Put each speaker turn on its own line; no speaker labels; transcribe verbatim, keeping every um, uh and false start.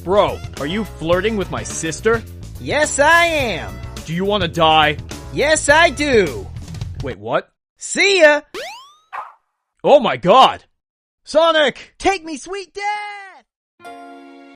Bro, are you flirting with my sister?
Yes, I am.
Do you want to die?
Yes, I do.
Wait, what?
See ya!
Oh my god! Sonic!
Take me, sweet dad!